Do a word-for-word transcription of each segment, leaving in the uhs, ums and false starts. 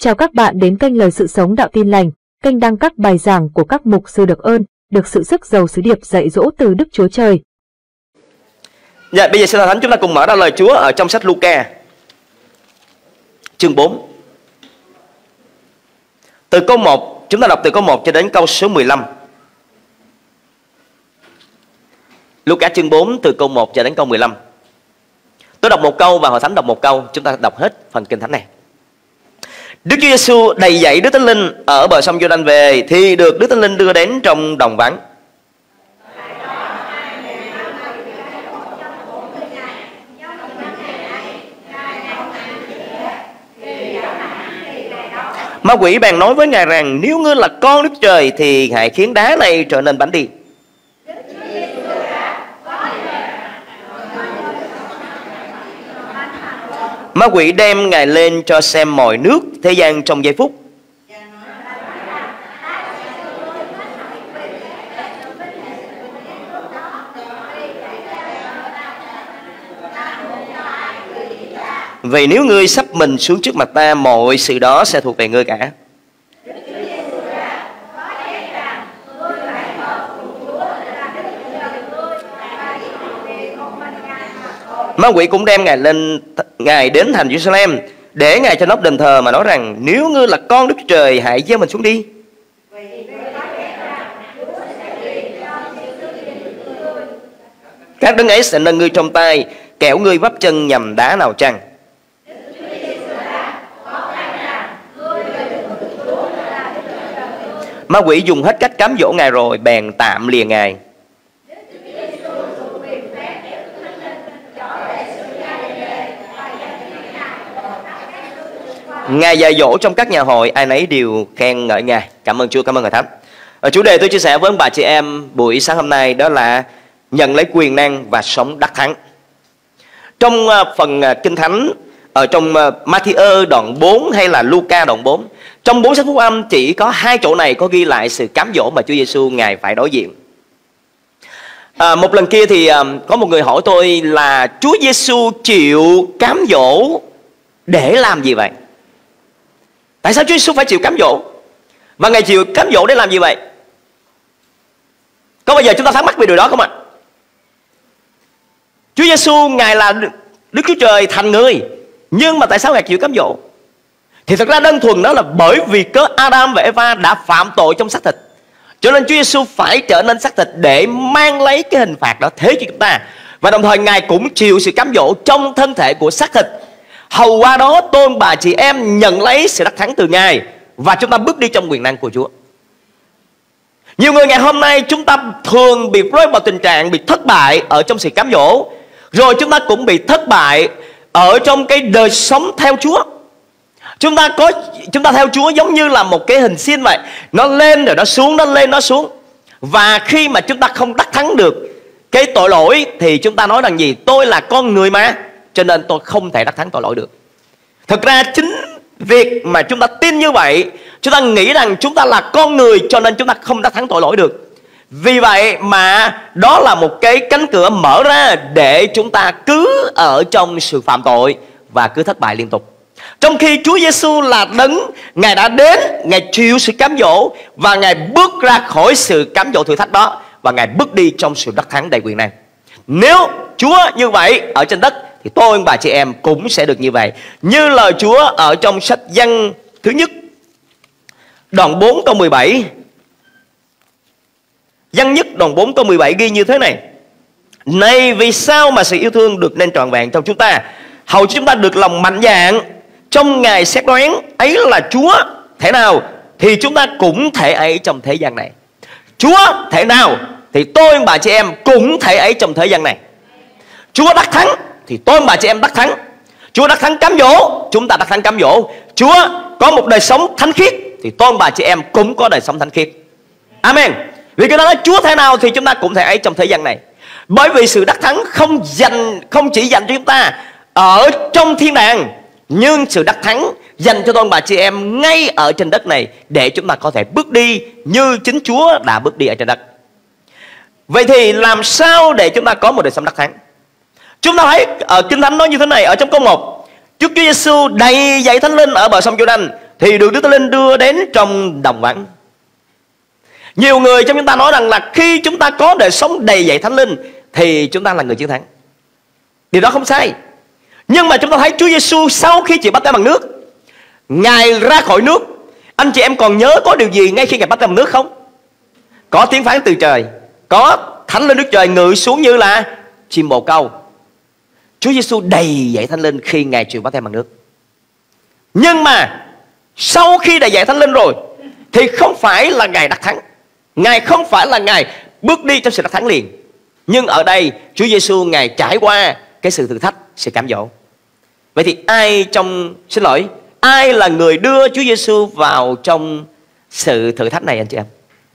Chào các bạn đến kênh Lời Sự Sống Đạo Tin Lành, kênh đăng các bài giảng của các mục sư được ơn, được sự sức giàu sứ điệp dạy dỗ từ Đức Chúa Trời. Dạ, bây giờ xin Thánh chúng ta cùng mở ra lời Chúa ở trong sách Luca chương bốn. Từ câu một, chúng ta đọc từ câu một cho đến câu số mười lăm. Luca chương bốn từ câu một cho đến câu mười lăm. Tôi đọc một câu và Hội Thánh đọc một câu, chúng ta đọc hết phần Kinh Thánh này. Đức Chúa Giêsu đầy dẫy Đức Thánh Linh ở bờ sông Giô-đanh về thì được Đức Thánh Linh đưa đến trong đồng vắng. Ma quỷ bèn nói với Ngài rằng: nếu ngươi là con Đức Trời thì hãy khiến đá này trở nên bánh đi. Ma quỷ đem Ngài lên cho xem mọi nước thế gian trong giây phút. Vì nếu ngươi sắp mình xuống trước mặt ta, mọi sự đó sẽ thuộc về ngươi cả. Ma quỷ cũng đem Ngài lên Ngài đến thành Jerusalem để Ngài cho nóc đền thờ mà nói rằng: nếu ngươi là con Đức Trời, hãy gieo mình xuống đi. Các đấng ấy sẽ nâng ngươi trong tay, kẻo ngươi vấp chân nhầm đá nào chăng. Ma quỷ dùng hết cách cám dỗ Ngài rồi bèn tạm lìa Ngài. Ngài dạy dỗ trong các nhà hội, ai nấy đều khen ngợi Ngài. Cảm ơn Chúa, cảm ơn Ngài Thánh. Ở chủ đề tôi chia sẻ với ông bà chị em buổi sáng hôm nay đó là nhận lấy quyền năng và sống đắc thắng. Trong phần Kinh Thánh, ở trong Ma-thi-ơ đoạn bốn hay là Luca đoạn bốn, trong bốn sách phúc âm chỉ có hai chỗ này có ghi lại sự cám dỗ mà Chúa Giêsu Ngài phải đối diện. À, một lần kia thì có một người hỏi tôi là Chúa Giêsu chịu cám dỗ để làm gì vậy? Tại sao Chúa Giêsu phải chịu cám dỗ? Và Ngài chịu cám dỗ để làm gì vậy? Có bao giờ chúng ta thắc mắc về điều đó không ạ? Chúa Giêsu Ngài là Đức Chúa Trời thành người, nhưng mà tại sao Ngài chịu cám dỗ? Thì thật ra đơn thuần đó là bởi vì cớ Adam và Eva đã phạm tội trong xác thịt, cho nên Chúa Giêsu phải trở nên xác thịt để mang lấy cái hình phạt đó thế cho chúng ta. Và đồng thời Ngài cũng chịu sự cám dỗ trong thân thể của xác thịt. Hầu qua đó tôi bà chị em nhận lấy sự đắc thắng từ Ngài và chúng ta bước đi trong quyền năng của Chúa. Nhiều người ngày hôm nay chúng ta thường bị rơi vào tình trạng bị thất bại ở trong sự cám dỗ, rồi chúng ta cũng bị thất bại ở trong cái đời sống theo Chúa. Chúng ta có chúng ta theo Chúa giống như là một cái hình sin vậy, nó lên rồi nó xuống, nó lên nó xuống. Và khi mà chúng ta không đắc thắng được cái tội lỗi thì chúng ta nói rằng gì? Tôi là con người mà, cho nên tôi không thể đắc thắng tội lỗi được. Thực ra chính việc mà chúng ta tin như vậy, chúng ta nghĩ rằng chúng ta là con người cho nên chúng ta không đắc thắng tội lỗi được. Vì vậy mà đó là một cái cánh cửa mở ra để chúng ta cứ ở trong sự phạm tội và cứ thất bại liên tục. Trong khi Chúa Giêsu là đấng, Ngài đã đến, Ngài chịu sự cám dỗ và Ngài bước ra khỏi sự cám dỗ thử thách đó và Ngài bước đi trong sự đắc thắng đầy quyền năng. Nếu Chúa như vậy ở trên đất thì tôi và chị em cũng sẽ được như vậy. Như lời Chúa ở trong sách Giăng thứ nhất đoạn bốn câu mười bảy. Giăng nhất đoạn bốn câu mười bảy ghi như thế này: này vì sao mà sự yêu thương được nên trọn vẹn trong chúng ta, hầu chúng ta được lòng mạnh dạn trong ngày xét đoán, ấy là Chúa thể nào thì chúng ta cũng thể ấy trong thế gian này. Chúa thể nào thì tôi bà chị em cũng thể ấy trong thế gian này. Chúa đắc thắng thì tôi bà chị em đắc thắng. Chúa đắc thắng cám dỗ, chúng ta đắc thắng cám dỗ. Chúa có một đời sống thánh khiết thì tôi bà chị em cũng có đời sống thánh khiết. Amen. Vì cái đó nói Chúa thế nào thì chúng ta cũng thể ấy trong thế gian này. Bởi vì sự đắc thắng không dành không chỉ dành cho chúng ta ở trong thiên đàng, nhưng sự đắc thắng dành cho tôi bà chị em ngay ở trên đất này để chúng ta có thể bước đi như chính Chúa đã bước đi ở trên đất. Vậy thì làm sao để chúng ta có một đời sống đắc thắng? Chúng ta thấy ở Kinh Thánh nói như thế này ở trong câu một: Chúa Giêsu đầy dẫy Thánh Linh ở bờ sông Giô-đanh thì được Đức Thánh Linh đưa đến trong đồng vắng. Nhiều người trong chúng ta nói rằng là khi chúng ta có đời sống đầy dạy Thánh Linh thì chúng ta là người chiến thắng. Điều đó không sai. Nhưng mà chúng ta thấy Chúa Giêsu sau khi chịu báp têm bằng nước, Ngài ra khỏi nước. Anh chị em còn nhớ có điều gì ngay khi Ngài báp têm bằng nước không? Có tiếng phán từ trời, có Thánh Linh Đức Trời ngự xuống như là chim bồ câu. Chúa Giêsu đầy dạy Thánh Linh khi Ngài chịu báp têm bằng nước. Nhưng mà sau khi đầy dạy Thánh Linh rồi thì không phải là Ngài đắc thắng. Ngài không phải là Ngài bước đi trong sự đắc thắng liền. Nhưng ở đây Chúa Giêsu Ngài trải qua cái sự thử thách, sự cám dỗ. Vậy thì ai trong xin lỗi, ai là người đưa Chúa Giêsu vào trong sự thử thách này anh chị em?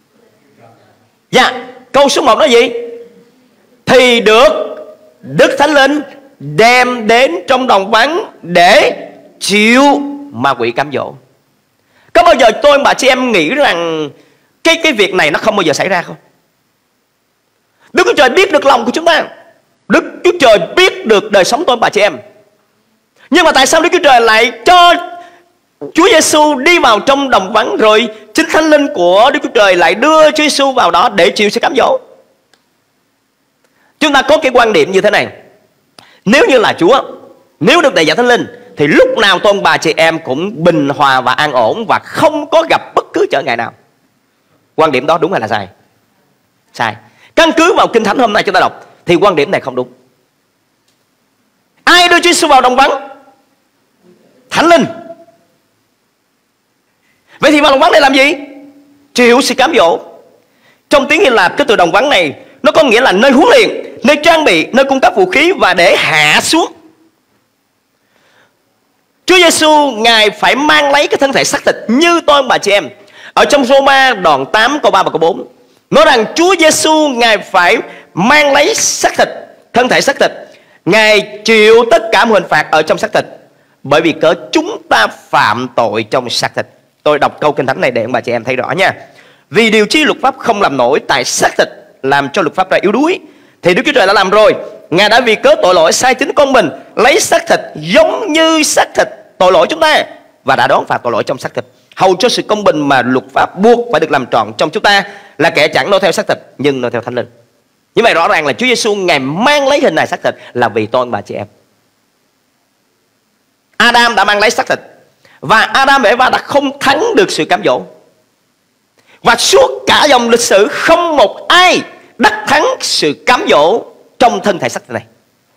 Dạ, câu số một nói gì? Thì được Đức Thánh Linh đem đến trong đồng vắng để chịu ma quỷ cám dỗ. Có bao giờ tôi bà chị em nghĩ rằng cái cái việc này nó không bao giờ xảy ra không? Đức Chúa Trời biết được lòng của chúng ta. Đức Chúa Trời biết được đời sống tôi bà chị em. Nhưng mà tại sao Đức Chúa Trời lại cho Chúa Giêsu đi vào trong đồng vắng, rồi chính Thánh Linh của Đức Chúa Trời lại đưa Chúa Giêsu vào đó để chịu sự cám dỗ? Chúng ta có cái quan điểm như thế này: nếu như là Chúa, nếu được đầy dạy Thánh Linh thì lúc nào tôi bà chị em cũng bình hòa và an ổn và không có gặp bất cứ trở ngại nào. Quan điểm đó đúng hay là sai? Sai. Căn cứ vào Kinh Thánh hôm nay chúng ta đọc thì quan điểm này không đúng. Ai đưa Chúa Giêsu vào đồng vắng? Thánh Linh. Vậy thì vào đồng vắng này làm gì? Chịu sự cám dỗ. Trong tiếng Hy Lạp, cái từ đồng vắng này nó có nghĩa là nơi huấn luyện, nơi trang bị, nơi cung cấp vũ khí và để hạ xuống. Chúa Giêsu Ngài phải mang lấy cái thân thể xác thịt như tôi bà chị em. Ở trong Roma đoạn tám câu ba và câu bốn nói rằng Chúa Giêsu Ngài phải mang lấy xác thịt, thân thể xác thịt. Ngài chịu tất cả mọi hình phạt ở trong xác thịt, bởi vì cớ chúng ta phạm tội trong xác thịt. Tôi đọc câu Kinh Thánh này để ông bà chị em thấy rõ nha. Vì điều chi luật pháp không làm nổi tại xác thịt, làm cho luật pháp ra yếu đuối, thì Đức Chúa Trời đã làm rồi. Ngài đã vì cớ tội lỗi sai chính con mình, lấy xác thịt giống như xác thịt tội lỗi chúng ta, và đã đón phạt tội lỗi trong xác thịt, hầu cho sự công bình mà luật pháp buộc phải được làm trọn trong chúng ta, là kẻ chẳng noi theo xác thịt nhưng noi theo Thánh Linh. Như vậy rõ ràng là Chúa Giêsu Ngài mang lấy hình hài xác thịt là vì tôi bà chị em. Adam đã mang lấy xác thịt, và Adam và Eva đã không thắng được sự cám dỗ. Và suốt cả dòng lịch sử không một ai đắc thắng sự cám dỗ trong thân thể xác thịt này.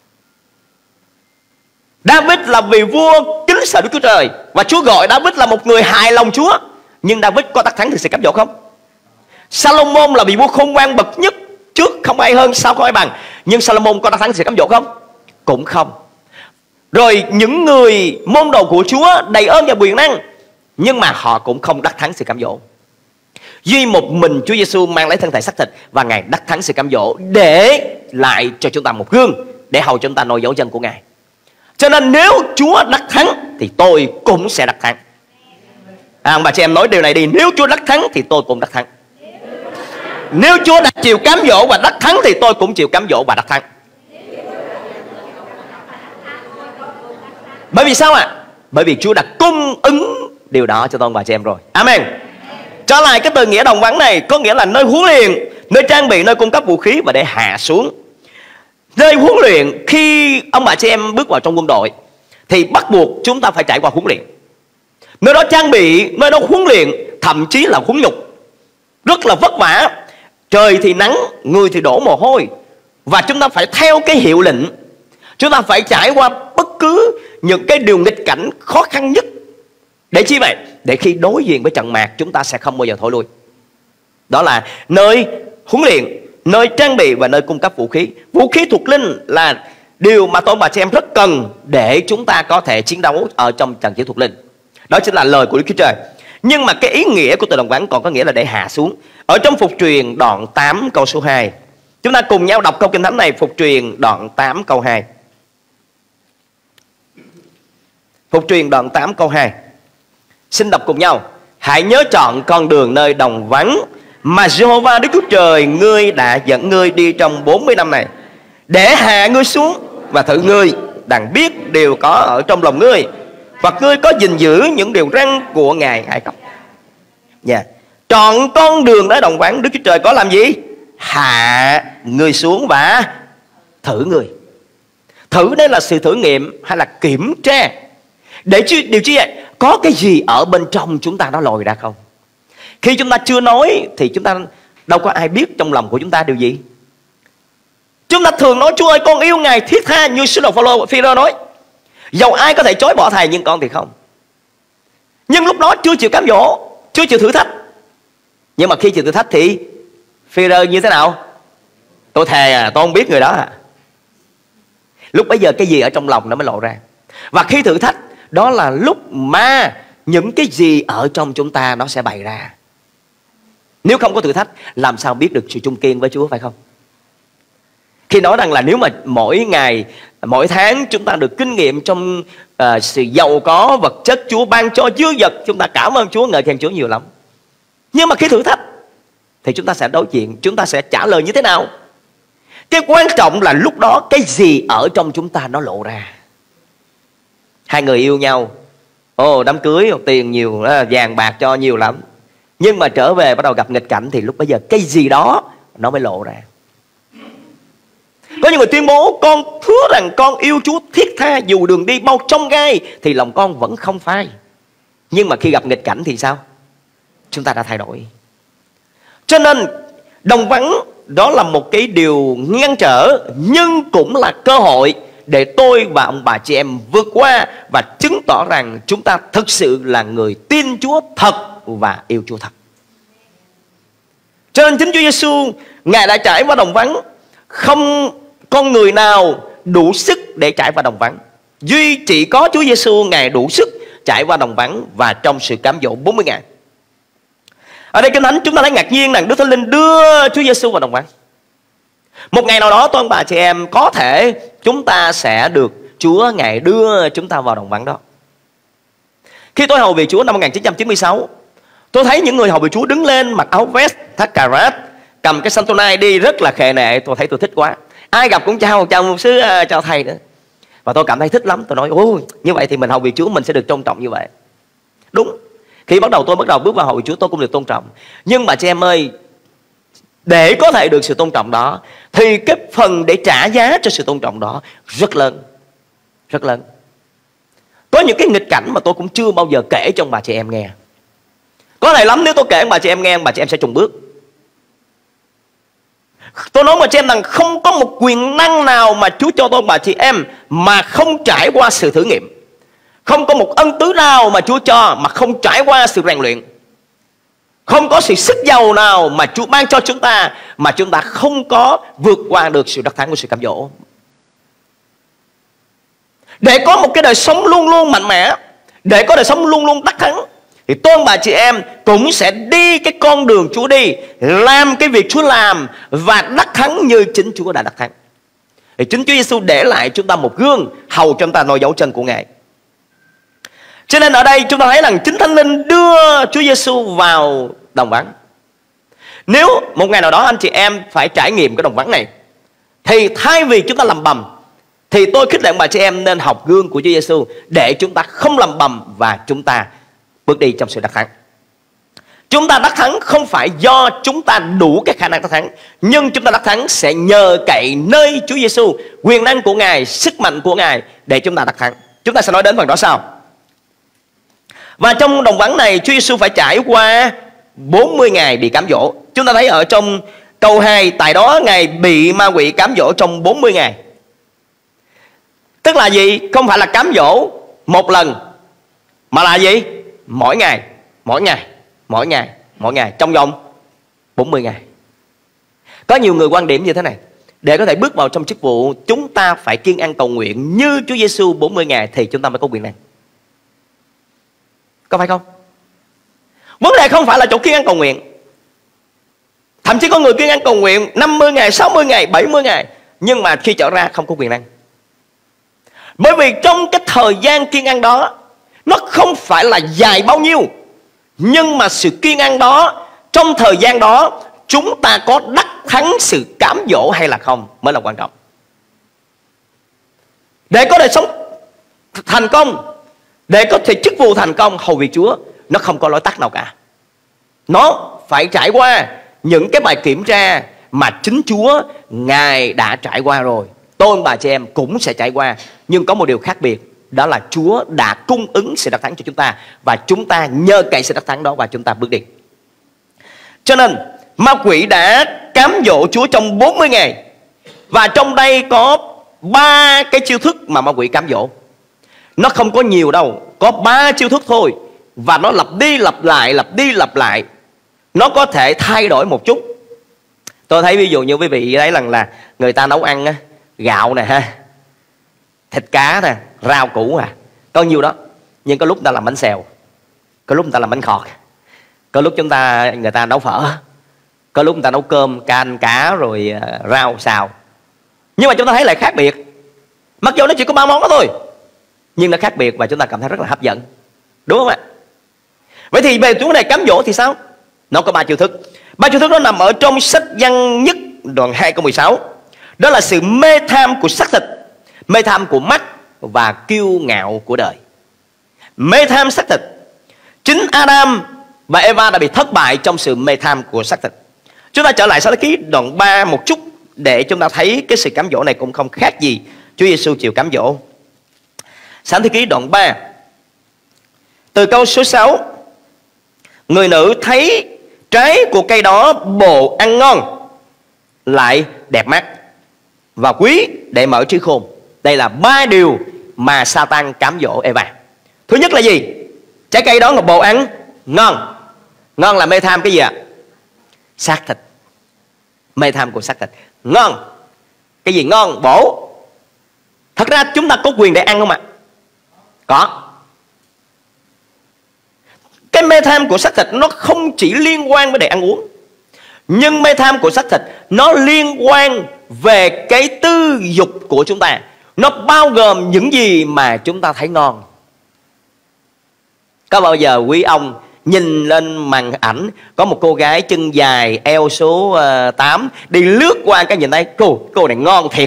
David là vì vua kính sợ Đức Chúa Trời, và Chúa gọi David là một người hài lòng Chúa. Nhưng David có đắc thắng được sự cám dỗ không? Salomon là vị vua khôn ngoan bậc nhất, trước không ai hơn, sau không ai bằng. Nhưng Salomon có đắc thắng được sự cám dỗ không? Cũng không. Rồi những người môn đồ của Chúa đầy ơn và quyền năng, nhưng mà họ cũng không đắc thắng sự cám dỗ. Duy một mình Chúa Giêsu mang lấy thân thể xác thịt, và Ngài đắc thắng sự cám dỗ, để lại cho chúng ta một gương, để hầu chúng ta noi dấu chân của Ngài. Cho nên nếu Chúa đắc thắng thì tôi cũng sẽ đắc thắng. À, bà chị em nói điều này đi: nếu Chúa đắc thắng thì tôi cũng đắc thắng. Nếu Chúa đã chịu cám dỗ và đắc thắng thì tôi cũng chịu cám dỗ và đắc thắng. Bởi vì sao ạ? À? Bởi vì Chúa đã cung ứng điều đó cho tôi bà chị em rồi. Amen. Trở lại cái từ nghĩa đồng vắng này có nghĩa là nơi huấn luyện, nơi trang bị, nơi cung cấp vũ khí và để hạ xuống. Nơi huấn luyện, khi ông bà chị em bước vào trong quân đội thì bắt buộc chúng ta phải trải qua huấn luyện. Nơi đó trang bị, nơi đó huấn luyện, thậm chí là huấn nhục, rất là vất vả. Trời thì nắng, người thì đổ mồ hôi, và chúng ta phải theo cái hiệu lệnh. Chúng ta phải trải qua bất cứ những cái điều nghịch cảnh khó khăn nhất. Để chi vậy? Để khi đối diện với trận mạc chúng ta sẽ không bao giờ thối lui. Đó là nơi huấn luyện, nơi trang bị và nơi cung cấp vũ khí. Vũ khí thuộc linh là điều mà tôi bà chị em rất cần để chúng ta có thể chiến đấu ở trong trận chiến thuộc linh. Đó chính là lời của Đức Chúa Trời. Nhưng mà cái ý nghĩa của từ đồng vắng còn có nghĩa là để hạ xuống. Ở trong Phục Truyền đoạn tám câu số hai, chúng ta cùng nhau đọc câu Kinh Thánh này. Phục Truyền đoạn tám câu hai. Phục Truyền đoạn tám câu hai. Xin đọc cùng nhau. Hãy nhớ chọn con đường nơi đồng vắng mà Giê-hô-va Đức Chúa Trời ngươi đã dẫn ngươi đi trong bốn mươi năm này, để hạ ngươi xuống và thử ngươi, đặng biết điều có ở trong lòng ngươi, và ngươi có gìn giữ những điều răn của Ngài Ai Cập. Dạ yeah. Trọn con đường đã đồng vắng, Đức Chúa Trời có làm gì? Hạ người xuống và thử người. Thử đây là sự thử nghiệm hay là kiểm tra, để chứ điều chi vậy? Có cái gì ở bên trong chúng ta nó lòi ra không? Khi chúng ta chưa nói thì chúng ta đâu có ai biết trong lòng của chúng ta điều gì. Chúng ta thường nói Chúa ơi con yêu Ngài thiết tha, như sứ đồ Phaolô Phi-rơ nói, dầu ai có thể chối bỏ Thầy nhưng con thì không. Nhưng lúc đó chưa chịu cám dỗ, chưa chịu thử thách. Nhưng mà khi chịu thử thách thì Phi-rơ như thế nào? Tôi thề à, tôi không biết người đó à. Lúc bấy giờ cái gì ở trong lòng nó mới lộ ra. Và khi thử thách, đó là lúc mà những cái gì ở trong chúng ta nó sẽ bày ra. Nếu không có thử thách, làm sao biết được sự chung kiên với Chúa, phải không? Khi nói rằng là nếu mà mỗi ngày, mỗi tháng chúng ta được kinh nghiệm trong uh, sự giàu có vật chất Chúa ban cho dư dật, chúng ta cảm ơn Chúa, ngợi khen Chúa nhiều lắm. Nhưng mà khi thử thách thì chúng ta sẽ đối diện, chúng ta sẽ trả lời như thế nào? Cái quan trọng là lúc đó cái gì ở trong chúng ta nó lộ ra. Hai người yêu nhau, ồ đám cưới tiền nhiều, vàng bạc cho nhiều lắm, nhưng mà trở về bắt đầu gặp nghịch cảnh thì lúc bấy giờ cái gì đó nó mới lộ ra. Có những người tuyên bố con hứa rằng con yêu Chúa thiết tha, dù đường đi bao trong gai thì lòng con vẫn không phai. Nhưng mà khi gặp nghịch cảnh thì sao? Chúng ta đã thay đổi. Cho nên đồng vắng đó là một cái điều ngăn trở, nhưng cũng là cơ hội để tôi và ông bà chị em vượt qua và chứng tỏ rằng chúng ta thực sự là người tin Chúa thật và yêu Chúa thật. Cho nên chính Chúa Giêsu, Ngài đã trải qua đồng vắng. Không con người nào đủ sức để trải qua đồng vắng, duy chỉ có Chúa Giêsu, Ngài đủ sức trải qua đồng vắng và trong sự cám dỗ bốn mươi ngày. Ở đây Kinh Thánh chúng ta thấy ngạc nhiên rằng Đức Thánh Linh đưa Chúa Giêsu vào đồng vắng. Một ngày nào đó tôi ông bà chị em có thể chúng ta sẽ được Chúa Ngài đưa chúng ta vào đồng vắng đó. Khi tôi hầu việc Chúa năm một nghìn chín trăm chín mươi sáu, tôi thấy những người hầu việc Chúa đứng lên mặc áo vest, thắt cà rát, cầm cái xanh tô nai đi rất là khệ nệ. Tôi thấy tôi thích quá. Ai gặp cũng chào, chào mục sư, chào thầy nữa. Và tôi cảm thấy thích lắm. Tôi nói ôi, như vậy thì mình hầu việc Chúa mình sẽ được tôn trọng như vậy. Đúng. Khi bắt đầu tôi bắt đầu bước vào hầu việc Chúa, tôi cũng được tôn trọng. Nhưng mà chị em ơi, để có thể được sự tôn trọng đó thì cái phần để trả giá cho sự tôn trọng đó rất lớn. Rất lớn. Có những cái nghịch cảnh mà tôi cũng chưa bao giờ kể cho ông bà chị em nghe. Có thể lắm nếu tôi kể ông bà chị em nghe, ông bà chị em sẽ chùng bước. Tôi nói mà chị em rằng không có một quyền năng nào mà Chúa cho tôi ông bà chị em mà không trải qua sự thử nghiệm. Không có một ân tứ nào mà Chúa cho mà không trải qua sự rèn luyện. Không có sự sức giàu nào mà Chúa ban cho chúng ta mà chúng ta không có vượt qua được sự đắc thắng của sự cám dỗ. Để có một cái đời sống luôn luôn mạnh mẽ, để có đời sống luôn luôn đắc thắng, thì tôi ông bà chị em cũng sẽ đi cái con đường Chúa đi, làm cái việc Chúa làm và đắc thắng như chính Chúa đã đắc thắng. Thì chính Chúa Giêsu để lại chúng ta một gương hầu chúng ta noi dấu chân của Ngài. Cho nên ở đây chúng ta thấy rằng chính Thánh Linh đưa Chúa Giêsu vào đồng vắng. Nếu một ngày nào đó anh chị em phải trải nghiệm cái đồng vắng này, thì thay vì chúng ta lầm bầm, thì tôi khích lệ ông bà chị em nên học gương của Chúa Giêsu để chúng ta không lầm bầm và chúng ta bước đi trong sự đắc thắng. Chúng ta đắc thắng không phải do chúng ta đủ cái khả năng đắc thắng, nhưng chúng ta đắc thắng sẽ nhờ cậy nơi Chúa Giêsu, quyền năng của Ngài, sức mạnh của Ngài để chúng ta đắc thắng. Chúng ta sẽ nói đến phần đó sau. Và trong đồng vắng này, Chúa Giêsu phải trải qua bốn mươi ngày bị cám dỗ. Chúng ta thấy ở trong câu hai, tại đó Ngài bị ma quỷ cám dỗ trong bốn mươi ngày. Tức là gì? Không phải là cám dỗ một lần, mà là gì? Mỗi ngày, mỗi ngày, mỗi ngày, mỗi ngày, trong vòng bốn mươi ngày. Có nhiều người quan điểm như thế này: để có thể bước vào trong chức vụ, chúng ta phải kiêng ăn cầu nguyện như Chúa Giêsu bốn mươi ngày thì chúng ta mới có quyền năng. Có phải không? Vấn đề không phải là chỗ kiêng ăn cầu nguyện. Thậm chí có người kiêng ăn cầu nguyện năm mươi ngày, sáu mươi ngày, bảy mươi ngày, nhưng mà khi trở ra không có quyền năng. Bởi vì trong cái thời gian kiêng ăn đó, nó không phải là dài bao nhiêu, nhưng mà sự kiêng ăn đó, trong thời gian đó chúng ta có đắc thắng sự cám dỗ hay là không mới là quan trọng. Để có đời sống thành công, để có thể chức vụ thành công hầu việc Chúa, nó không có lối tắt nào cả. Nó phải trải qua những cái bài kiểm tra mà chính Chúa Ngài đã trải qua rồi. Tôi bà chị em cũng sẽ trải qua. Nhưng có một điều khác biệt, đó là Chúa đã cung ứng sự đắc thắng cho chúng ta, và chúng ta nhờ cậy sự đắc thắng đó và chúng ta bước đi. Cho nên ma quỷ đã cám dỗ Chúa trong bốn mươi ngày. Và trong đây có ba cái chiêu thức mà ma quỷ cám dỗ. Nó không có nhiều đâu, có ba chiêu thức thôi. Và nó lặp đi lặp lại, lặp đi lặp lại. Nó có thể thay đổi một chút. Tôi thấy ví dụ như quý vị thấy rằng là người ta nấu ăn á, gạo nè ha, thịt cá nè, rau củ à, có nhiêu đó. Nhưng có lúc người ta làm bánh xèo, có lúc người ta làm bánh khọt, có lúc chúng ta người ta nấu phở, có lúc người ta nấu cơm, canh, cá rồi uh, rau xào. Nhưng mà chúng ta thấy lại khác biệt. Mặc dù nó chỉ có ba món đó thôi, nhưng nó khác biệt và chúng ta cảm thấy rất là hấp dẫn. Đúng không ạ? Vậy thì về vấn đề cám dỗ thì sao? Nó có ba chiêu thức. Ba chiêu thức đó nằm ở trong sách Văn Nhất đoạn hai câu mười sáu. Đó là sự mê tham của xác thịt, mê tham của mắt và kiêu ngạo của đời. Mê tham xác thịt. Chính Adam và Eva đã bị thất bại trong sự mê tham của xác thịt. Chúng ta trở lại Sáng Thế Ký đoạn ba một chút để chúng ta thấy cái sự cám dỗ này cũng không khác gì Chúa Giêsu chịu cám dỗ. Sáng Thế Ký đoạn ba từ câu số sáu. Người nữ thấy trái của cây đó bộ ăn ngon, lại đẹp mắt và quý để mở trí khôn. Đây là ba điều mà Satan cám dỗ Eva. Thứ nhất là gì? Trái cây đó là bộ ăn ngon. Ngon là mê tham cái gì ạ? Xác thịt. Mê tham của xác thịt. Ngon. Cái gì ngon? Bổ. Thật ra chúng ta có quyền để ăn không ạ? Có. Cái mê tham của xác thịt nó không chỉ liên quan với để ăn uống, nhưng mê tham của xác thịt nó liên quan về cái tư dục của chúng ta. Nó bao gồm những gì mà chúng ta thấy ngon. Có bao giờ quý ông nhìn lên màn ảnh có một cô gái chân dài eo số uh, tám đi lướt qua cái nhìn thấy cô cô này ngon thiệt?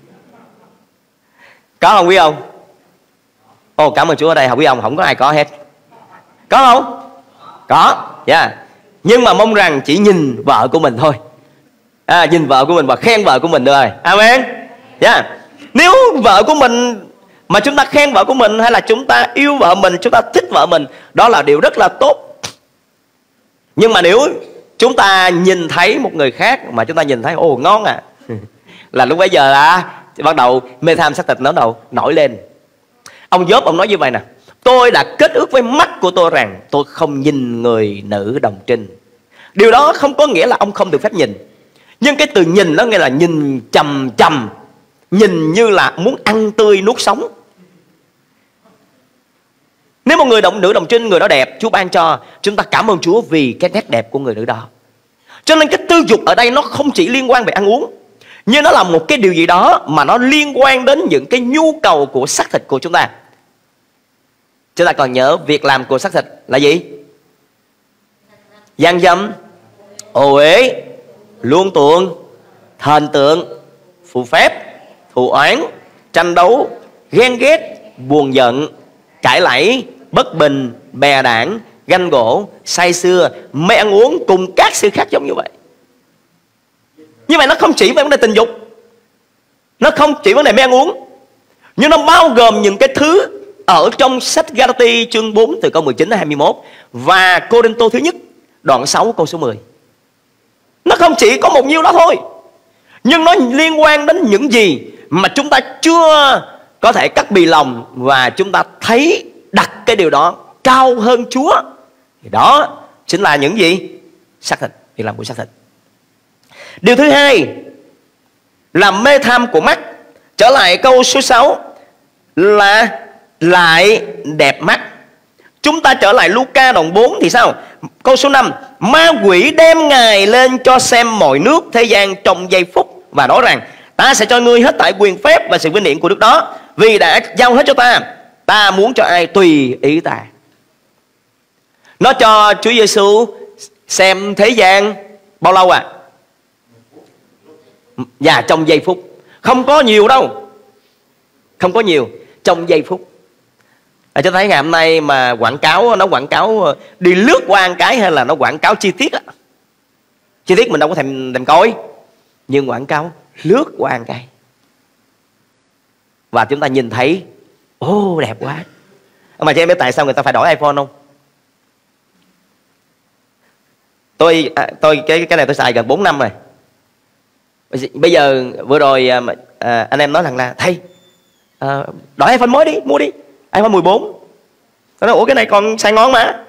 Có không quý ông? Ồ, cảm ơn Chúa, ở đây không quý ông không có ai có hết. Có không? Có. Yeah. Nhưng mà mong rằng chỉ nhìn vợ của mình thôi, à, nhìn vợ của mình và khen vợ của mình rồi. Amen. Yeah. Nếu vợ của mình mà chúng ta khen vợ của mình, hay là chúng ta yêu vợ mình, chúng ta thích vợ mình, đó là điều rất là tốt. Nhưng mà nếu chúng ta nhìn thấy một người khác mà chúng ta nhìn thấy ồ ngon à, là lúc bấy giờ là bắt đầu mê tham xác thịt nó đầu nổi lên. Ông Gióp ông nói như vậy nè: tôi đã kết ước với mắt của tôi rằng tôi không nhìn người nữ đồng trinh. Điều đó không có nghĩa là ông không được phép nhìn, nhưng cái từ nhìn đó nghĩa là nhìn chằm chằm, nhìn như là muốn ăn tươi nuốt sống. Nếu một người đồng nữ đồng trinh, người đó đẹp, Chúa ban cho, chúng ta cảm ơn Chúa vì cái nét đẹp của người nữ đó. Cho nên cái tư dục ở đây nó không chỉ liên quan về ăn uống, nhưng nó là một cái điều gì đó mà nó liên quan đến những cái nhu cầu của xác thịt của chúng ta. Chúng ta còn nhớ việc làm của xác thịt là gì? Gian dâm, ô uế, luông tuồng, thần tượng, phù phép, thù oán, tranh đấu, ghen ghét, buồn giận, cãi lẫy, bất bình, bè đảng, ganh gỗ, say sưa, mê ăn uống cùng các sự khác giống như vậy. Như vậy nó không chỉ về vấn đề tình dục, nó không chỉ vấn đề mê ăn uống, nhưng nó bao gồm những cái thứ ở trong sách Galati chương bốn từ câu mười chín đến hai mươi mốt và Cô-rinh-tô thứ nhất đoạn sáu câu số mười. Nó không chỉ có một nhiêu đó thôi, nhưng nó liên quan đến những gì mà chúng ta chưa có thể cắt bì lòng, và chúng ta thấy đặt cái điều đó cao hơn Chúa. Thì đó chính là những gì? Xác thịt, việc làm của xác thịt. Điều thứ hai là mê tham của mắt. Trở lại câu số sáu là lại đẹp mắt. Chúng ta trở lại Luca đoạn bốn thì sao? Câu số năm: ma quỷ đem Ngài lên cho xem mọi nước thế gian trong giây phút, và nói rằng ta sẽ cho ngươi hết thảy quyền phép và sự vinh hiển của nước đó, vì đã giao hết cho ta. Ta muốn cho ai tùy ý ta. Nó cho Chúa Giêsu xem thế gian bao lâu à? Dạ, trong giây phút. Không có nhiều đâu, không có nhiều, trong giây phút. À, cho thấy ngày hôm nay mà quảng cáo, nó quảng cáo đi lướt qua một cái hay là nó quảng cáo chi tiết á. Chi tiết mình đâu có thèm, thèm coi, nhưng quảng cáo lướt qua một cái và chúng ta nhìn thấy, ô đẹp quá. Mà cho em biết tại sao người ta phải đổi iPhone không? Tôi à, tôi cái cái này tôi xài gần bốn năm rồi. Bây giờ vừa rồi à, anh em nói rằng là thầy à, đổi iPhone mới đi, mua đi iPhone mười bốn. Tôi nói ủa cái này còn xài ngon mà.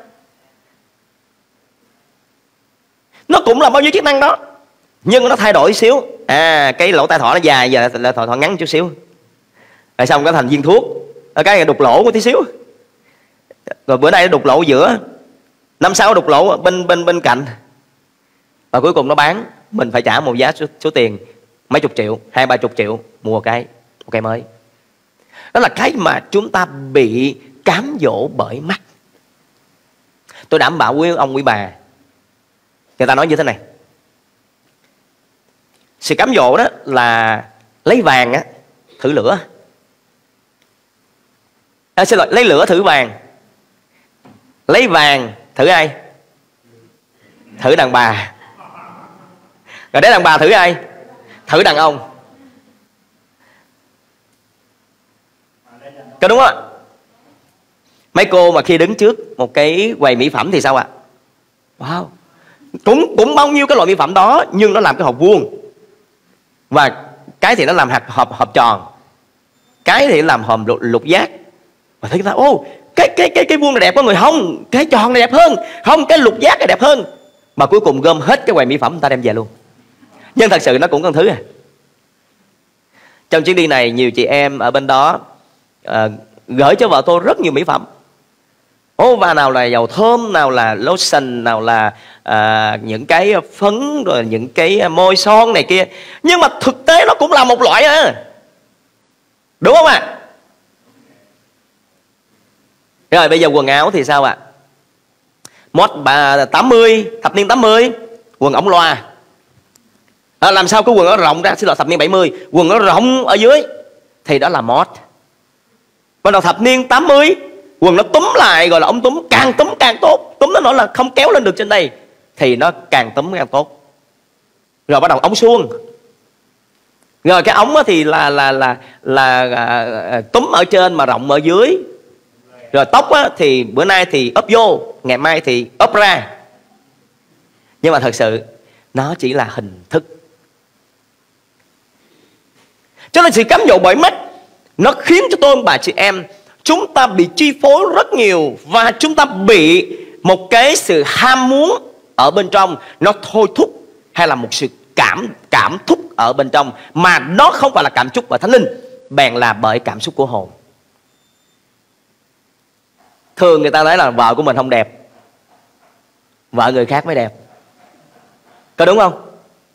Nó cũng là bao nhiêu chức năng đó, nhưng nó thay đổi xíu. À cái lỗ tai thọ nó dài, giờ là thọ thọ ngắn chút xíu. Rồi xong có thành viên thuốc, cái này đục lỗ một tí xíu. Rồi bữa nay nó đục lỗ giữa, năm sau đục lỗ bên bên bên cạnh. Và cuối cùng nó bán, mình phải trả một giá số, số tiền mấy chục triệu, hai ba chục triệu mua cái một cái mới. Đó là cái mà chúng ta bị cám dỗ bởi mắt. Tôi đảm bảo quý ông quý bà, người ta nói như thế này: sự cám dỗ đó là lấy vàng á thử lửa. À, xin lỗi, lấy lửa thử vàng, lấy vàng thử ai? Thử đàn bà. Rồi để đàn bà thử ai? Thử đàn ông. Có đúng không ạ? Mấy cô mà khi đứng trước một cái quầy mỹ phẩm thì sao ạ? Wow, cũng cũng bao nhiêu cái loại mỹ phẩm đó, nhưng nó làm cái hộp vuông, và cái thì nó làm hạt hộp hộp tròn, cái thì nó làm hòm lục, lục giác. Và thấy người ta ô cái cái cái cái vuông này đẹp quá, người không cái tròn này đẹp hơn, không cái lục giác này đẹp hơn. Mà cuối cùng gom hết cái quầy mỹ phẩm người ta đem về luôn. Nhưng thật sự nó cũng có thứ à. Trong chuyến đi này nhiều chị em ở bên đó à, gửi cho vợ tôi rất nhiều mỹ phẩm. Ô và nào là dầu thơm, nào là lotion, nào là à, những cái phấn, rồi những cái môi son này kia. Nhưng mà thực tế nó cũng là một loại à, đúng không ạ? À? Rồi bây giờ quần áo thì sao ạ? À? Mod tám mươi, thập niên tám mươi, quần ống loa. À, làm sao cái quần nó rộng ra, xin lỗi thập niên bảy mươi, quần nó rộng ở dưới thì đó là mod. Bắt đầu thập niên tám mươi, quần nó túm lại gọi là ống túm, càng túm càng tốt. Túm nó nói là không kéo lên được trên đây thì nó càng túm càng tốt. Rồi bắt đầu ống suông. Rồi cái ống thì là là là là, là túm ở trên mà rộng ở dưới. Rồi tóc á, thì bữa nay thì ốp vô, ngày mai thì ốp ra. Nhưng mà thật sự nó chỉ là hình thức. Cho nên sự cám dỗ bởi mắt nó khiến cho tôi bà chị em chúng ta bị chi phối rất nhiều, và chúng ta bị một cái sự ham muốn ở bên trong nó thôi thúc, hay là một sự cảm cảm thúc ở bên trong, mà nó không phải là cảm xúc bởi thánh linh, bèn là bởi cảm xúc của hồn. Thường người ta nói là vợ của mình không đẹp, vợ người khác mới đẹp. Có đúng không?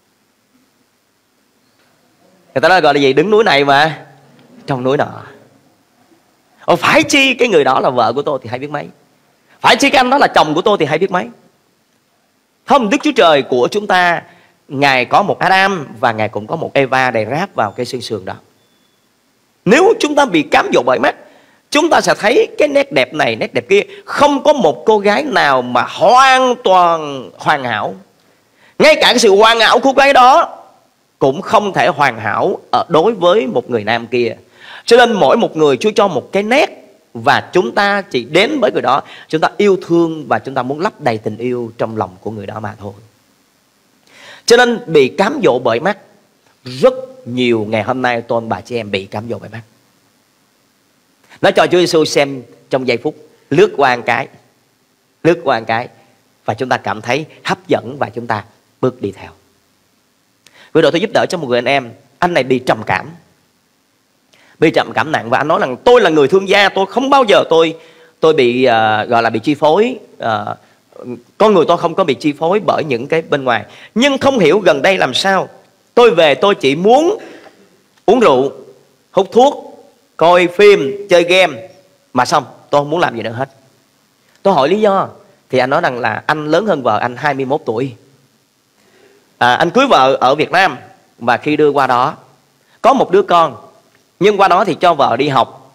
Người ta nói gọi là gì? Đứng núi này mà trong núi nọ. Ồ, phải chi cái người đó là vợ của tôi thì hay biết mấy, phải chi cái anh đó là chồng của tôi thì hay biết mấy. Không, Đức Chúa Trời của chúng ta, Ngài có một Adam và Ngài cũng có một Eva để ráp vào cái xương sườn đó. Nếu chúng ta bị cám dỗ bởi mắt, chúng ta sẽ thấy cái nét đẹp này, nét đẹp kia. Không có một cô gái nào mà hoàn toàn hoàn hảo. Ngay cả cái sự hoàn hảo của cô gái đó cũng không thể hoàn hảo ở đối với một người nam kia. Cho nên mỗi một người Chúa cho một cái nét, và chúng ta chỉ đến với người đó, chúng ta yêu thương và chúng ta muốn lấp đầy tình yêu trong lòng của người đó mà thôi. Cho nên bị cám dỗ bởi mắt, rất nhiều ngày hôm nay tôi bà chị em bị cám dỗ bởi mắt. Nó cho Chúa Giêsu xem trong giây phút, lướt qua một cái, lướt qua một cái, và chúng ta cảm thấy hấp dẫn và chúng ta bước đi theo. Vừa rồi tôi giúp đỡ cho một người anh em, anh này bị trầm cảm, bị trầm cảm nặng, và anh nói rằng tôi là người thương gia, tôi không bao giờ tôi tôi bị uh, gọi là bị chi phối. Uh, con người tôi không có bị chi phối bởi những cái bên ngoài. Nhưng không hiểu gần đây làm sao tôi về tôi chỉ muốn uống rượu, hút thuốc, coi phim, chơi game, mà xong tôi không muốn làm gì nữa hết. Tôi hỏi lý do thì anh nói rằng là anh lớn hơn vợ anh hai mươi mốt tuổi. à, Anh cưới vợ ở Việt Nam, và khi đưa qua đó có một đứa con, nhưng qua đó thì cho vợ đi học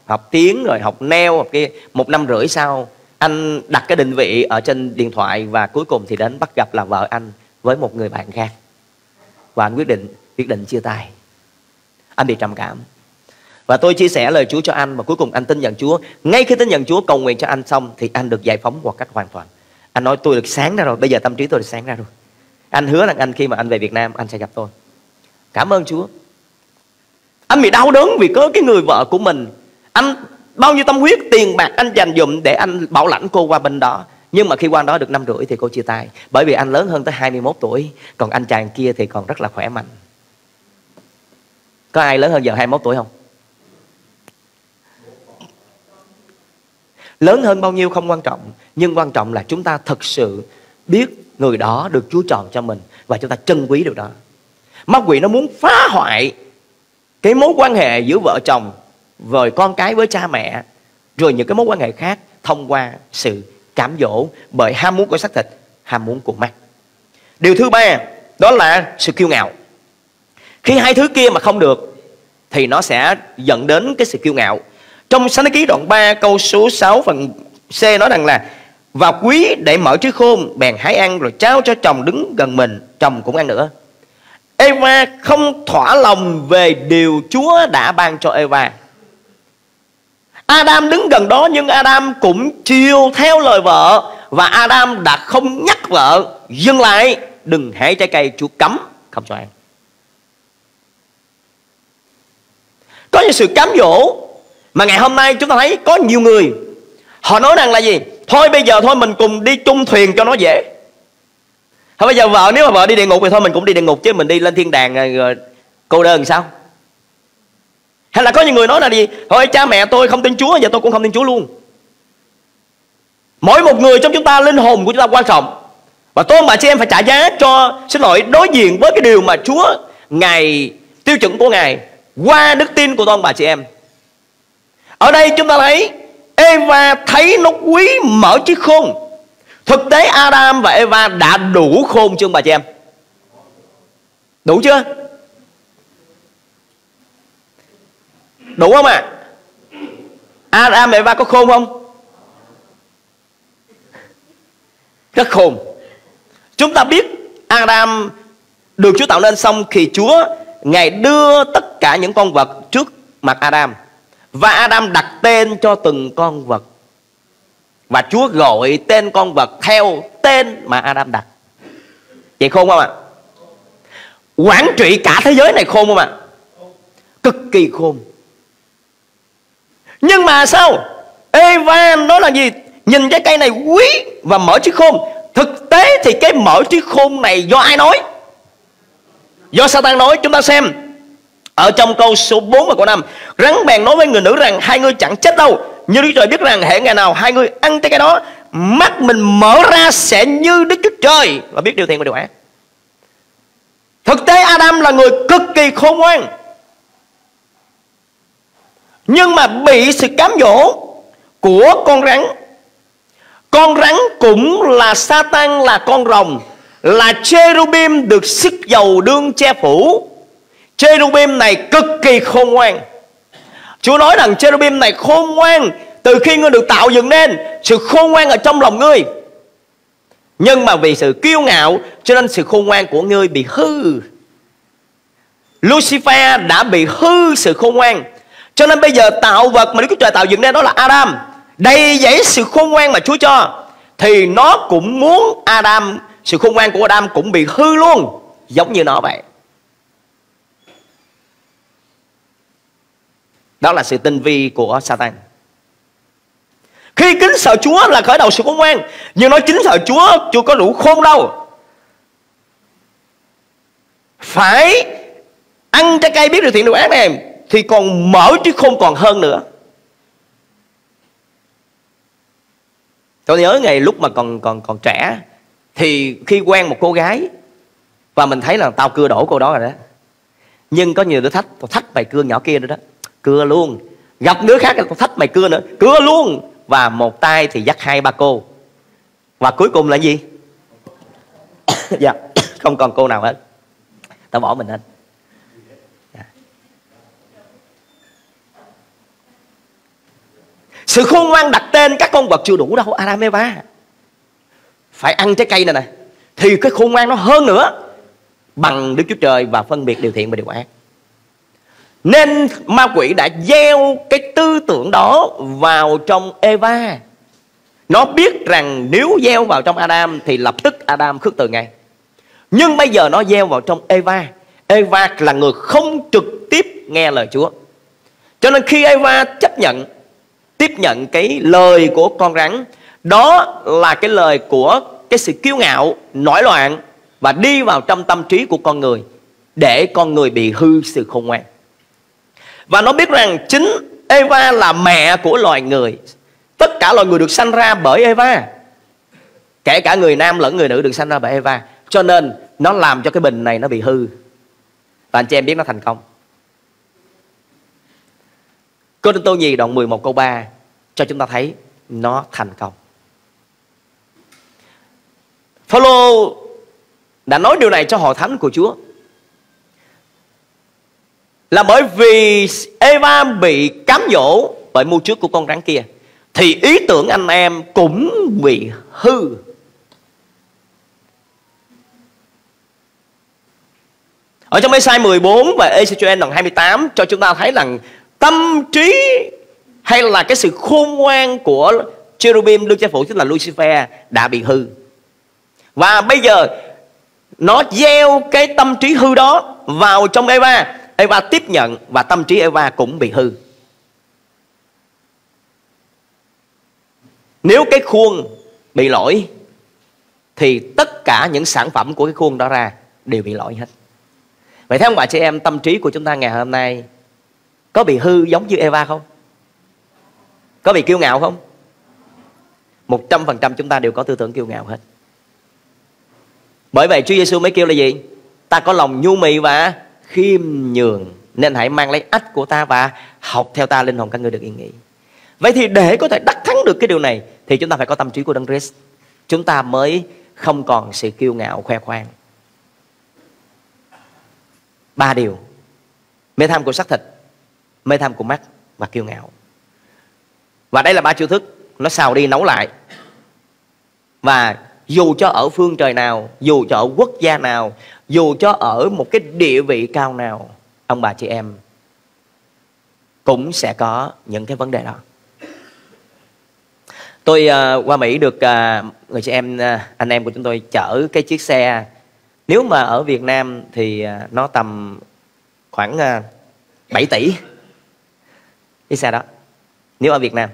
học tiếng rồi học nail, học kia. Một năm rưỡi sau, anh đặt cái định vị ở trên điện thoại và cuối cùng thì đến bắt gặp là vợ anh với một người bạn khác. Và anh quyết định quyết định chia tay. Anh bị trầm cảm. Và tôi chia sẻ lời Chúa cho anh, và cuối cùng anh tin nhận Chúa. Ngay khi tin nhận Chúa, cầu nguyện cho anh xong thì anh được giải phóng một cách hoàn toàn. Anh nói tôi được sáng ra rồi, bây giờ tâm trí tôi được sáng ra rồi. Anh hứa rằng anh khi mà anh về Việt Nam anh sẽ gặp tôi. Cảm ơn Chúa. Anh bị đau đớn vì có cái người vợ của mình. Anh bao nhiêu tâm huyết, tiền bạc anh dành dụm để anh bảo lãnh cô qua bên đó. Nhưng mà khi qua đó được năm rưỡi thì cô chia tay. Bởi vì anh lớn hơn tới hai mươi mốt tuổi, còn anh chàng kia thì còn rất là khỏe mạnh. Có ai lớn hơn giờ hai mươi mốt tuổi không? Lớn hơn bao nhiêu không quan trọng, nhưng quan trọng là chúng ta thật sự biết người đó được Chúa chọn cho mình, và chúng ta trân quý điều đó. Ma quỷ nó muốn phá hoại cái mối quan hệ giữa vợ chồng, rồi con cái với cha mẹ, rồi những cái mối quan hệ khác thông qua sự cám dỗ bởi ham muốn của xác thịt, ham muốn của mắt. Điều thứ ba đó là sự kiêu ngạo. Khi hai thứ kia mà không được thì nó sẽ dẫn đến cái sự kiêu ngạo. Trong Sáng Thế Ký đoạn ba câu số sáu phần C nói rằng là: và quý để mở trí khôn, bèn hái ăn rồi trao cho chồng đứng gần mình, chồng cũng ăn nữa. Eva không thỏa lòng về điều Chúa đã ban cho Eva. Adam đứng gần đó nhưng Adam cũng chiều theo lời vợ, và Adam đã không nhắc vợ dừng lại, đừng hái trái cây Chúa cấm không cho ăn. Có những sự cám dỗ mà ngày hôm nay chúng ta thấy có nhiều người họ nói rằng là gì? Thôi bây giờ thôi mình cùng đi chung thuyền cho nó dễ. Thôi bây giờ vợ, nếu mà vợ đi địa ngục thì thôi mình cũng đi địa ngục, chứ mình đi lên thiên đàng rồi cô đơn sao? Hay là có những người nói là gì? Thôi cha mẹ tôi không tin Chúa, giờ tôi cũng không tin Chúa luôn. Mỗi một người trong chúng ta, linh hồn của chúng ta quan trọng, và tôi mà chị em phải trả giá cho, xin lỗi, đối diện với cái điều mà Chúa, Ngài, tiêu chuẩn của Ngài qua đức tin của tôi bà chị em. Ở đây chúng ta thấy Eva thấy nó quý mở trí khôn. Thực tế Adam và Eva đã đủ khôn chưa bà chị em? Đủ chưa? Đủ không ạ? À? Adam và Eva có khôn không? Rất khôn. Chúng ta biết Adam được Chúa tạo nên xong khi Chúa Ngài đưa tất cả những con vật trước mặt Adam, và Adam đặt tên cho từng con vật, và Chúa gọi tên con vật theo tên mà Adam đặt. Vậy khôn không ạ? À? Quản trị cả thế giới này khôn không ạ? À? Cực kỳ khôn. Nhưng mà sao? Eva nói là gì? Nhìn cái cây này quý và mở trí khôn. Thực tế thì cái mở trí khôn này do ai nói? Do Satan nói. Chúng ta xem ở trong câu số bốn và câu năm: rắn bèn nói với người nữ rằng hai người chẳng chết đâu, như Đức Trời biết rằng hễ ngày nào hai người ăn trái cây đó, mắt mình mở ra sẽ như Đức Chúa Trời và biết điều thiện và điều ác. Thực tế Adam là người cực kỳ khôn ngoan, nhưng mà bị sự cám dỗ của con rắn. Con rắn cũng là Satan, là con rồng, là cherubim được sức dầu đương che phủ. Cherubim này cực kỳ khôn ngoan. Chúa nói rằng cherubim này khôn ngoan từ khi ngươi được tạo dựng nên, sự khôn ngoan ở trong lòng ngươi. Nhưng mà vì sự kiêu ngạo cho nên sự khôn ngoan của ngươi bị hư. Lucifer đã bị hư sự khôn ngoan, cho nên bây giờ tạo vật mà Đức Chúa Trời tạo dựng nên đó là Adam, đầy dẫy sự khôn ngoan mà Chúa cho, thì nó cũng muốn Adam, sự khôn ngoan của Adam cũng bị hư luôn, giống như nó vậy. Đó là sự tinh vi của Satan. Khi kính sợ Chúa là khởi đầu sự khôn ngoan, nhưng nói kính sợ Chúa chưa có đủ khôn đâu. Phải ăn trái cây biết điều thiện điều ác này thì còn mở trí khôn còn hơn nữa. Tôi nhớ ngày lúc mà còn còn còn trẻ, thì khi quen một cô gái và mình thấy là tao cưa đổ cô đó rồi đó, nhưng có nhiều đứa thách, tao thách mày cưa nhỏ kia nữa đó, cưa luôn. Gặp đứa khác tao thách mày cưa nữa, cưa luôn. Và một tay thì dắt hai ba cô, và cuối cùng là gì? Dạ, không còn cô nào hết, tao bỏ mình hết. Sự khôn ngoan đặt tên các con vật chưa đủ đâu Adam Eva. Phải ăn trái cây này này thì cái khôn ngoan nó hơn nữa, bằng Đức Chúa Trời và phân biệt điều thiện và điều ác. Nên ma quỷ đã gieo cái tư tưởng đó vào trong Eva. Nó biết rằng nếu gieo vào trong Adam thì lập tức Adam khước từ ngay. Nhưng bây giờ nó gieo vào trong Eva. Eva là người không trực tiếp nghe lời Chúa. Cho nên khi Eva chấp nhận, tiếp nhận cái lời của con rắn, đó là cái lời của cái sự kiêu ngạo, nổi loạn, và đi vào trong tâm trí của con người, để con người bị hư sự khôn ngoan. Và nó biết rằng chính Eva là mẹ của loài người. Tất cả loài người được sanh ra bởi Eva, kể cả người nam lẫn người nữ được sanh ra bởi Eva. Cho nên nó làm cho cái bình này nó bị hư. Và anh chị em biết nó thành công. Cô-rinh-tô nhì đoạn mười một câu ba cho chúng ta thấy nó thành công. Phao-lô đã nói điều này cho hội thánh của Chúa, là bởi vì Eva bị cám dỗ bởi mưu trước của con rắn kia, thì ý tưởng anh em cũng bị hư. Ở trong Ê-sai mười bốn và Ê-xê-chiên đoạn hai mươi tám cho chúng ta thấy rằng tâm trí hay là cái sự khôn ngoan của cherubim đương cha phụ, tức là Lucifer, đã bị hư. Và bây giờ nó gieo cái tâm trí hư đó vào trong Eva. Eva tiếp nhận và tâm trí Eva cũng bị hư. Nếu cái khuôn bị lỗi thì tất cả những sản phẩm của cái khuôn đó ra đều bị lỗi hết. Vậy theo ông bà chị em, tâm trí của chúng ta ngày hôm nay có bị hư giống như Eva không? Có bị kiêu ngạo không? Một trăm phần trăm chúng ta đều có tư tưởng kiêu ngạo hết. Bởi vậy Chúa Giêsu mới kêu là gì? Ta có lòng nhu mì và khiêm nhường, nên hãy mang lấy ách của ta và học theo ta, linh hồn các ngươi được yên nghỉ. Vậy thì để có thể đắc thắng được cái điều này thì chúng ta phải có tâm trí của Đấng Christ. Chúng ta mới không còn sự kiêu ngạo khoe khoang. Ba điều: mê tham của xác thịt, mê tham của mắt và kiêu ngạo. Và đây là ba chiêu thức, nó xào đi nấu lại. Và dù cho ở phương trời nào, dù cho ở quốc gia nào, dù cho ở một cái địa vị cao nào, ông bà chị em cũng sẽ có những cái vấn đề đó. Tôi uh, qua Mỹ được uh, người chị em, uh, anh em của chúng tôi chở cái chiếc xe. Nếu mà ở Việt Nam thì uh, nó tầm khoảng uh, bảy tỷ cái xe đó. Nếu ở Việt Nam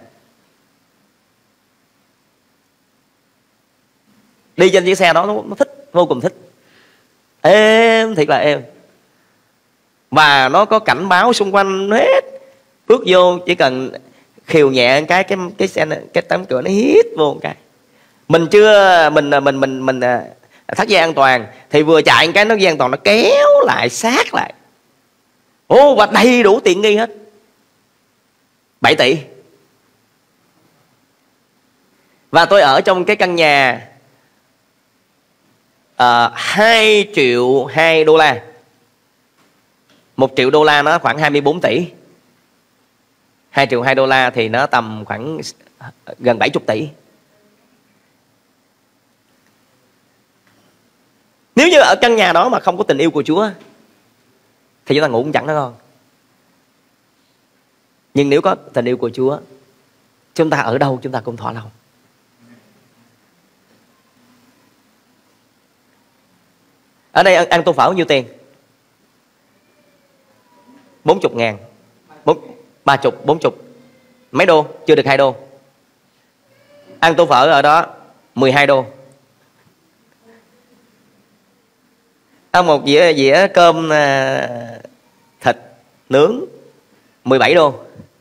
đi trên chiếc xe đó, nó, nó thích, vô cùng thích. Êm, thiệt là êm. Và nó có cảnh báo xung quanh hết. Bước vô chỉ cần khều nhẹ cái cái cái xe, cái tấm cửa nó hít vô một cái. Mình chưa mình mình mình mình thắt dây an toàn thì vừa chạy cái nó dây an toàn nó kéo lại, sát lại. Ô, và đầy đủ tiện nghi hết. bảy tỷ. Và tôi ở trong cái căn nhà uh, hai triệu hai đô la. Một triệu đô la nó khoảng hai mươi bốn tỷ. Hai triệu hai đô la thì nó tầm khoảng gần bảy mươi tỷ. Nếu như ở căn nhà đó mà không có tình yêu của Chúa thì chúng ta ngủ cũng chẳng nó ngon. Nhưng nếu có tình yêu của Chúa, chúng ta ở đâu chúng ta cũng thỏa lòng. Ở đây ăn, ăn tô phở bao nhiêu tiền? Bốn chục ngàn. Ba chục, bốn chục. Mấy đô? Chưa được hai đô. Ăn tô phở ở đó mười hai đô. Ăn một dĩa, dĩa cơm thịt nướng mười bảy đô.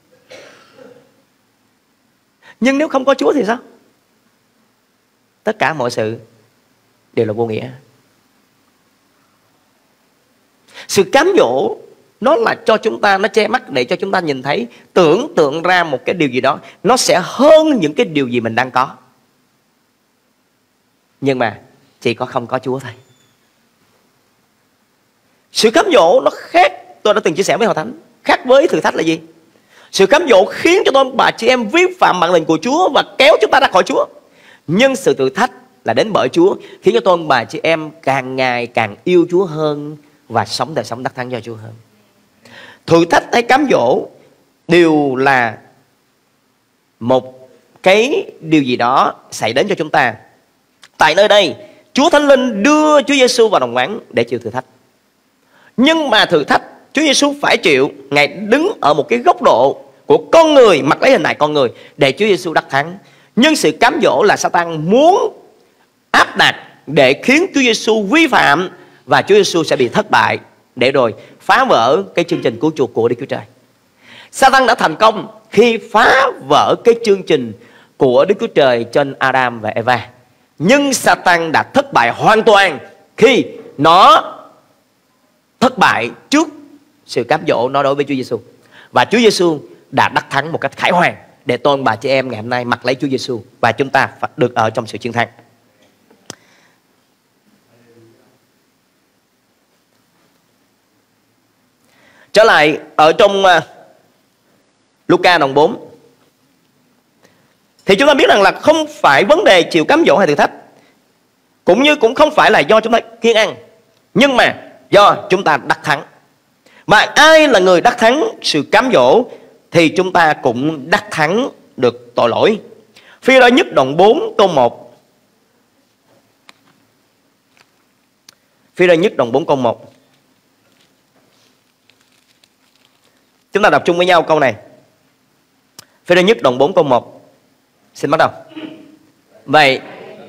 Nhưng nếu không có Chúa thì sao? Tất cả mọi sự đều là vô nghĩa. Sự cám dỗ nó là cho chúng ta, nó che mắt để cho chúng ta nhìn thấy, tưởng tượng ra một cái điều gì đó nó sẽ hơn những cái điều gì mình đang có. Nhưng mà chỉ có không có Chúa thôi. Sự cám dỗ nó khác, tôi đã từng chia sẻ với hội thánh, khác với thử thách là gì? Sự cám dỗ khiến cho tôi bà chị em vi phạm mạng lệnh của Chúa và kéo chúng ta ra khỏi Chúa. Nhưng sự thử thách là đến bởi Chúa, khiến cho tôi bà chị em càng ngày càng yêu Chúa hơn và sống đời sống đắc thắng cho Chúa hơn. Thử thách hay cám dỗ đều là một cái điều gì đó xảy đến cho chúng ta. Tại nơi đây, Chúa Thánh Linh đưa Chúa Giêsu vào đồng vắng để chịu thử thách. Nhưng mà thử thách Chúa Giêsu phải chịu, Ngài đứng ở một cái góc độ của con người, mặc lấy hình hài con người để Chúa Giêsu đắc thắng. Nhưng sự cám dỗ là Satan muốn áp đặt để khiến Chúa Giêsu vi phạm, và Chúa Giêsu sẽ bị thất bại để rồi phá vỡ cái chương trình cứu chuộc của Đức Chúa Trời. Satan đã thành công khi phá vỡ cái chương trình của Đức Chúa Trời trên Adam và Eva. Nhưng Satan đã thất bại hoàn toàn khi nó thất bại trước sự cám dỗ nó đối với Chúa Giêsu. Và Chúa Giêsu đã đắc thắng một cách khải hoàn để tôi bà chị em ngày hôm nay mặc lấy Chúa Giêsu và chúng ta phải được ở trong sự chiến thắng. Trở lại ở trong uh, Luca đoạn bốn, thì chúng ta biết rằng là không phải vấn đề chịu cám dỗ hay thử thách, cũng như cũng không phải là do chúng ta kiêng ăn, nhưng mà do chúng ta đắc thắng. Mà ai là người đắc thắng sự cám dỗ thì chúng ta cũng đắc thắng được tội lỗi. Phi-rơ nhất đoạn bốn câu một. Phi-rơ nhất đoạn bốn câu một. Chúng ta đọc chung với nhau câu này. Phi-rơ nhất đoạn bốn câu một. Xin bắt đầu. Vậy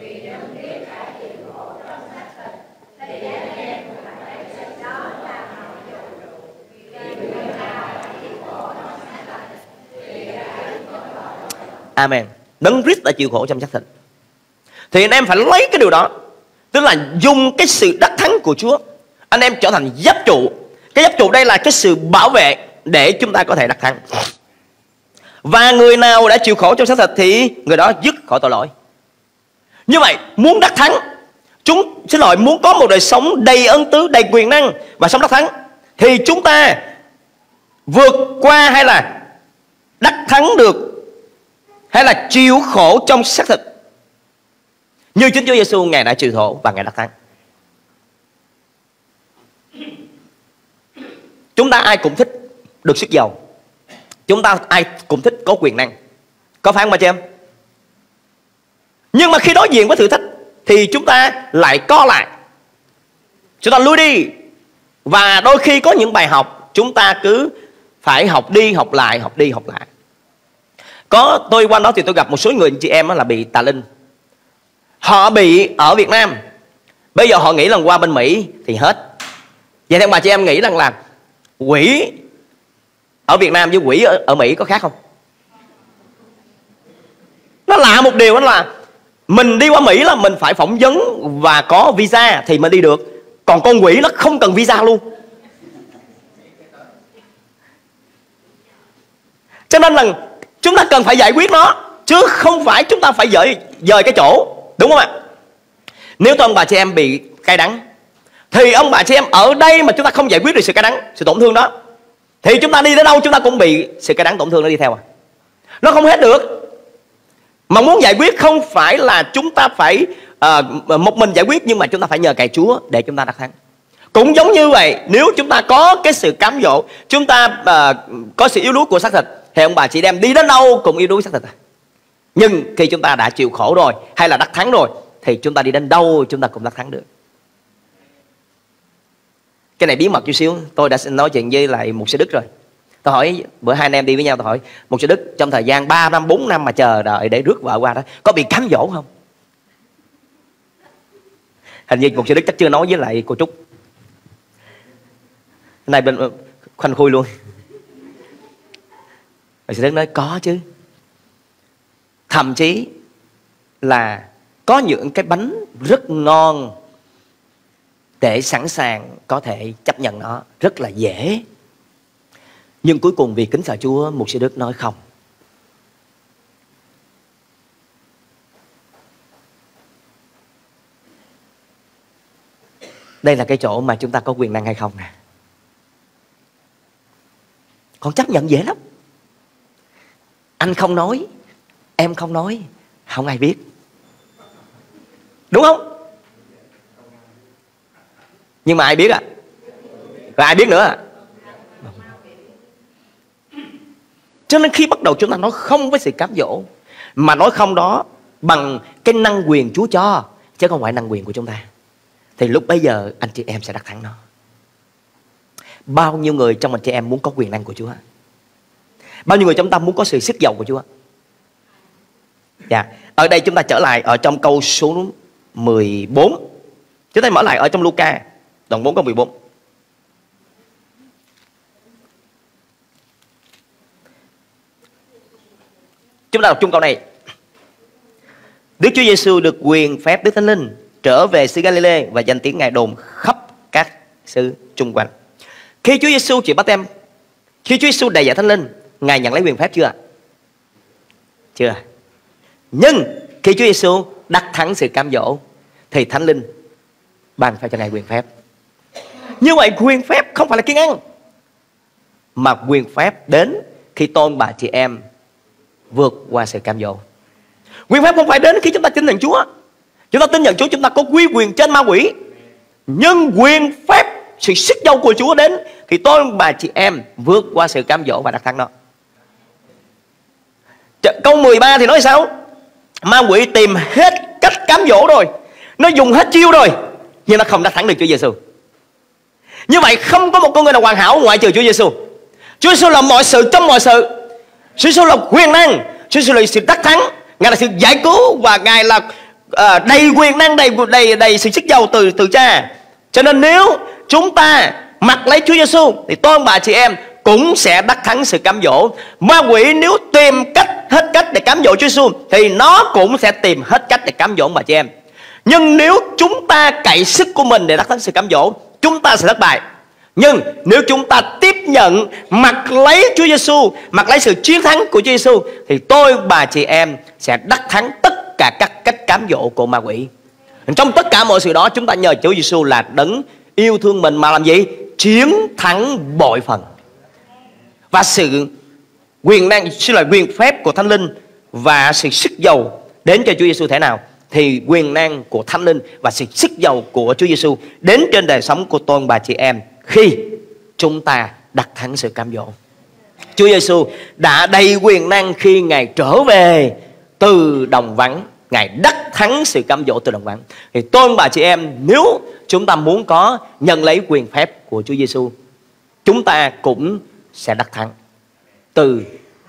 Amen. Đấng Christ đã chịu khổ trong xác thịt, thì anh em phải lấy cái điều đó, tức là dùng cái sự đắc thắng của Chúa, anh em trở thành giáp trụ. Cái giáp trụ đây là cái sự bảo vệ để chúng ta có thể đắc thắng. Và người nào đã chịu khổ trong xác thịt thì người đó dứt khỏi tội lỗi. Như vậy muốn đắc thắng, chúng xin lỗi muốn có một đời sống đầy ân tứ, đầy quyền năng và sống đắc thắng, thì chúng ta vượt qua hay là đắc thắng được, hay là chịu khổ trong xác thịt như chính Chúa Giêsu Ngài đã chịu khổ và Ngài đắc thắng. Chúng ta ai cũng thích được sức giàu, chúng ta ai cũng thích có quyền năng, có phải không bà chị em? Nhưng mà khi đối diện với thử thách thì chúng ta lại co lại, chúng ta lui đi. Và đôi khi có những bài học chúng ta cứ phải học đi học lại, học đi học lại. Có tôi qua đó thì tôi gặp một số người chị em là bị tà linh. Họ bị ở Việt Nam, bây giờ họ nghĩ là qua bên Mỹ thì hết. Vậy theo bà chị em nghĩ rằng là quỷ ở Việt Nam với quỷ ở, ở Mỹ có khác không? Nó lạ một điều đó là mình đi qua Mỹ là mình phải phỏng vấn và có visa thì mình đi được, còn con quỷ nó không cần visa luôn. Cho nên là chúng ta cần phải giải quyết nó, chứ không phải chúng ta phải dời, dời cái chỗ, đúng không ạ? Nếu tôi ông bà chị em bị cay đắng, thì ông bà chị em ở đây mà chúng ta không giải quyết được sự cay đắng, sự tổn thương đó, thì chúng ta đi đến đâu chúng ta cũng bị sự cay đắng tổn thương nó đi theo à. Nó không hết được. Mà muốn giải quyết không phải là chúng ta phải uh, một mình giải quyết, nhưng mà chúng ta phải nhờ cậy Chúa để chúng ta đắc thắng. Cũng giống như vậy, nếu chúng ta có cái sự cám dỗ, chúng ta uh, có sự yếu đuối của xác thịt, thì ông bà chị em đi đến đâu cũng yếu đuối xác thịt. Nhưng khi chúng ta đã chịu khổ rồi, hay là đắc thắng rồi, thì chúng ta đi đến đâu chúng ta cũng đắc thắng được. Cái này bí mật chút xíu, tôi đã nói chuyện với lại một sư Đức rồi. Tôi hỏi, bữa hai anh em đi với nhau, tôi hỏi một sư Đức trong thời gian ba năm, bốn năm mà chờ đợi để rước vợ qua đó, có bị cám dỗ không? Hình như một sư Đức chắc chưa nói với lại cô Trúc. Cái này bên khoanh khui luôn. Rồi sư Đức nói có chứ. Thậm chí là có những cái bánh rất ngon để sẵn sàng có thể chấp nhận nó rất là dễ. Nhưng cuối cùng vì kính sợ Chúa, mục sư Đức nói không. Đây là cái chỗ mà chúng ta có quyền năng hay không nè. Còn chấp nhận dễ lắm. Anh không nói, em không nói, không ai biết. Đúng không? Nhưng mà ai biết à? Rồi ai biết nữa à? Cho nên khi bắt đầu chúng ta nói không với sự cám dỗ, mà nói không đó bằng cái năng quyền Chúa cho, chứ không phải năng quyền của chúng ta, thì lúc bấy giờ anh chị em sẽ đắc thắng nó. Bao nhiêu người trong anh chị em muốn có quyền năng của Chúa? Bao nhiêu người trong ta muốn có sự sức giàu của Chúa? Dạ. Ở đây chúng ta trở lại ở trong câu số mười bốn. Chúng ta mở lại ở trong Luca đoạn bốn câu mười bốn. Chúng ta đọc chung câu này. Đức Chúa Giêsu được quyền phép Đức Thánh Linh trở về xứ Galilee và danh tiếng Ngài đồn khắp các xứ chung quanh. Khi Chúa Giêsu chịu báp têm, khi Chúa Giêsu đầy dạy Thánh Linh, Ngài nhận lấy quyền phép chưa? Chưa. Nhưng khi Chúa Giêsu đắc thắng sự cám dỗ thì Thánh Linh ban phép cho Ngài quyền phép. Như vậy quyền phép không phải là kiêng ăn, mà quyền phép đến khi tôn bà chị em vượt qua sự cám dỗ. Quyền phép không phải đến khi chúng ta tin nhận Chúa. Chúng ta tin nhận Chúa, chúng ta có quý quyền trên ma quỷ. Nhưng quyền phép, sự sức giàu của Chúa đến thì tôn bà chị em vượt qua sự cám dỗ và đắc thắng đó. Câu mười ba thì nói sao? Ma quỷ tìm hết cách cám dỗ rồi, nó dùng hết chiêu rồi, nhưng nó không đắc thắng được Chúa Giêsu. Như vậy không có một con người nào hoàn hảo ngoại trừ Chúa Giêsu. Chúa Giêsu là mọi sự trong mọi sự. Chúa Giêsu là quyền năng, Chúa Giêsu là sự đắc thắng, Ngài là sự giải cứu, và Ngài là uh, đầy quyền năng, đầy đầy đầy sự sức giàu từ từ Cha. Cho nên nếu chúng ta mặc lấy Chúa Giêsu thì tôi bà chị em cũng sẽ đắc thắng sự cám dỗ. Ma quỷ nếu tìm cách hết cách để cám dỗ Chúa Giêsu thì nó cũng sẽ tìm hết cách để cám dỗ bà chị em. Nhưng nếu chúng ta cậy sức của mình để đắc thắng sự cám dỗ, chúng ta sẽ thất bại. Nhưng nếu chúng ta tiếp nhận, mặc lấy Chúa Giêsu, mặc lấy sự chiến thắng của Chúa Giêsu, thì tôi bà chị em sẽ đắc thắng tất cả các cách cám dỗ của ma quỷ. Trong tất cả mọi sự đó, chúng ta nhờ Chúa Giêsu là đấng yêu thương mình mà làm gì? Chiến thắng bội phần. Và sự quyền năng, xin lỗi, quyền phép của Thánh Linh và sự sức giàu đến cho Chúa Giêsu thế nào, thì quyền năng của Thánh Linh và sự sức giàu của Chúa Giêsu đến trên đời sống của tôi bà chị em khi chúng ta đắc thắng sự cám dỗ. Chúa Giêsu đã đầy quyền năng khi Ngài trở về từ đồng vắng, Ngài đắc thắng sự cám dỗ từ đồng vắng. Thì tôi bà chị em, nếu chúng ta muốn có nhận lấy quyền phép của Chúa Giêsu, chúng ta cũng sẽ đắc thắng từ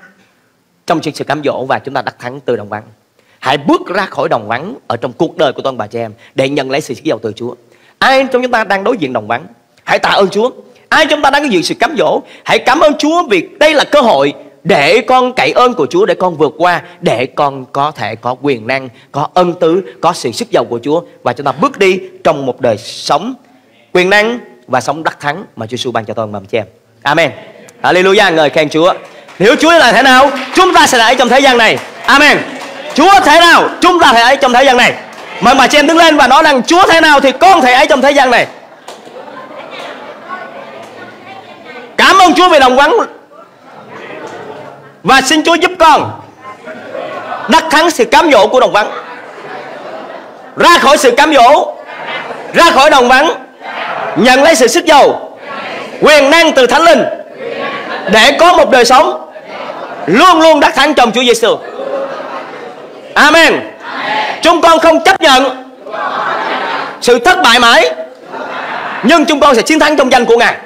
trong sự cám dỗ, và chúng ta đắc thắng từ đồng vắng. Hãy bước ra khỏi đồng vắng ở trong cuộc đời của tôi bà chị em để nhận lấy sự sức giàu từ Chúa. Ai trong chúng ta đang đối diện đồng vắng, hãy tạ ơn Chúa. Ai chúng ta đang đối diện sự cám dỗ, hãy cảm ơn Chúa vì đây là cơ hội để con cậy ơn của Chúa, để con vượt qua, để con có thể có quyền năng, có ân tứ, có sự sức giàu của Chúa, và chúng ta bước đi trong một đời sống quyền năng và sống đắc thắng mà Chúa Giêsu ban cho tôi bà chị em. Amen. Hallelujah, ngợi khen Chúa. Nếu Chúa là thế nào, chúng ta sẽ là ở trong thế gian này. Amen. Chúa thế nào, chúng ta thể ấy trong thế gian này. Mời bà chị em đứng lên và nói rằng Chúa thế nào thì con thể ấy trong thế gian này. Cảm ơn Chúa vì đồng vắng, và xin Chúa giúp con đắc thắng sự cám dỗ của đồng vắng, ra khỏi sự cám dỗ, ra khỏi đồng vắng, nhận lấy sự sức giàu, quyền năng từ Thánh Linh để có một đời sống luôn luôn đắc thắng trong Chúa Giêsu. Amen. Chúng con không chấp nhận sự thất bại mãi, nhưng chúng con sẽ chiến thắng trong danh của Ngài.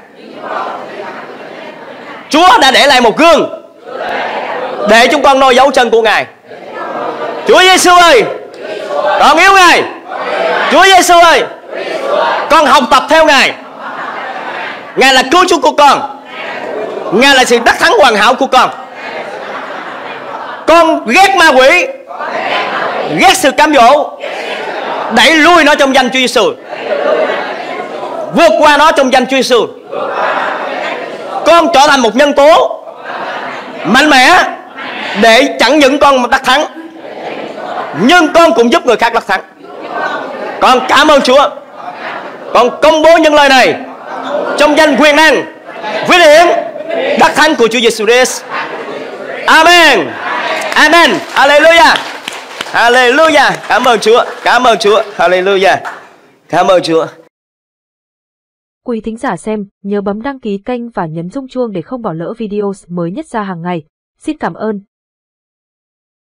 Chúa đã để lại một gương để chúng con noi dấu chân của Ngài. Chúa Giêsu ơi, con yêu Ngài. Chúa Giêsu ơi, con học tập theo Ngài. Ngài là cứu Chúa của con, Ngài là sự đắc thắng hoàn hảo của con. Con ghét ma quỷ, ghét sự cám dỗ, đẩy lui nó trong danh Chúa Giêsu, vượt qua nó trong danh Chúa Giêsu. Con trở thành một nhân tố mạnh mẽ để chẳng những con đắc thắng, nhưng con cũng giúp người khác đắc thắng. Con cảm ơn Chúa. Con công bố những lời này trong danh quyền năng, vinh hiển, đắc thắng của Chúa Giêsu Christ. Amen. Amen. Hallelujah. Hallelujah. Cảm ơn Chúa. Cảm ơn Chúa. Hallelujah. Cảm ơn Chúa. Quý thính giả xem, nhớ bấm đăng ký kênh và nhấn rung chuông để không bỏ lỡ video mới nhất ra hàng ngày. Xin cảm ơn.